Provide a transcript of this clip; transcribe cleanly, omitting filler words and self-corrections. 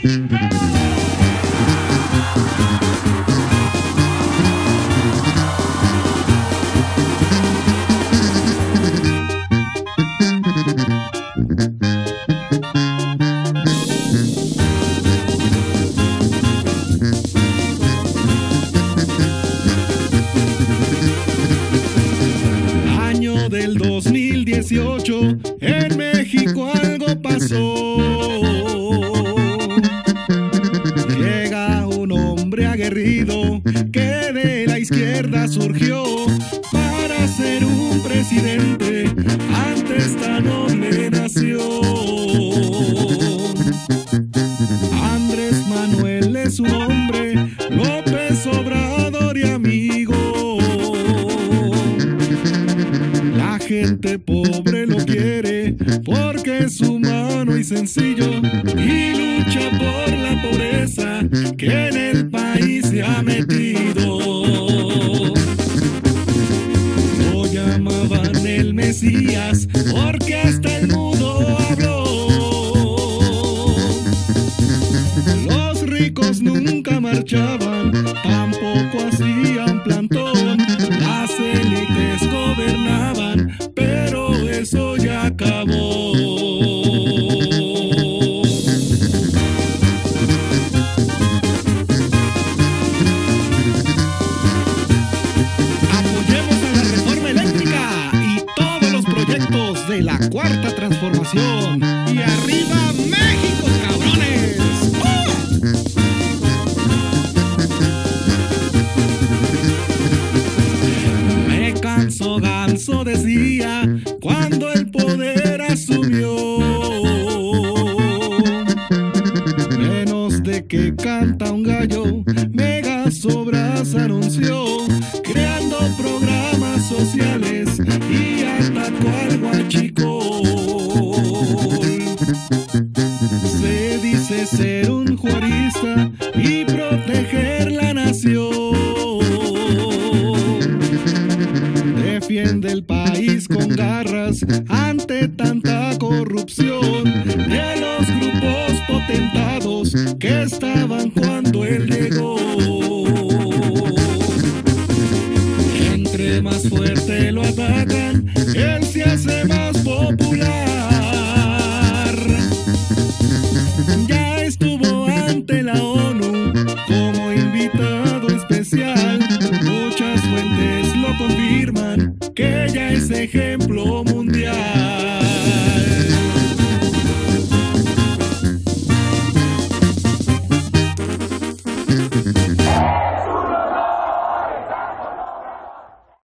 Año del 2018, en México algo pasó. Llega un hombre aguerrido que de la izquierda surgió para ser un presidente ante esta noble nación. Andrés Manuel es su nombre, López Obrador y amigo. La gente pobre lo quiere porque es humano y sencillo y lucha por la pobreza que en el país se ha metido. Lo llamaban el Mesías porque hasta el mudo habló. Los ricos nunca marchaban, tampoco hacían plantón. Las élites gobernaban, pero eso ya acabó. Apoyemos a la reforma eléctrica y todos los proyectos de la Cuarta Transformación. ¡Y arriba México, cabrones! Me canso ganso, decía, cuando el poder asumió. Menos de que canta un gallo, Megasobras anunció, creando programas sociales y atacó al huachicol. Se dice ser un juarista y proteger la nación. Defiende el país con garras ante tanta corrupción de los grupos potentados que estaban cuando él llegó. Entre más fuerte lo atacan,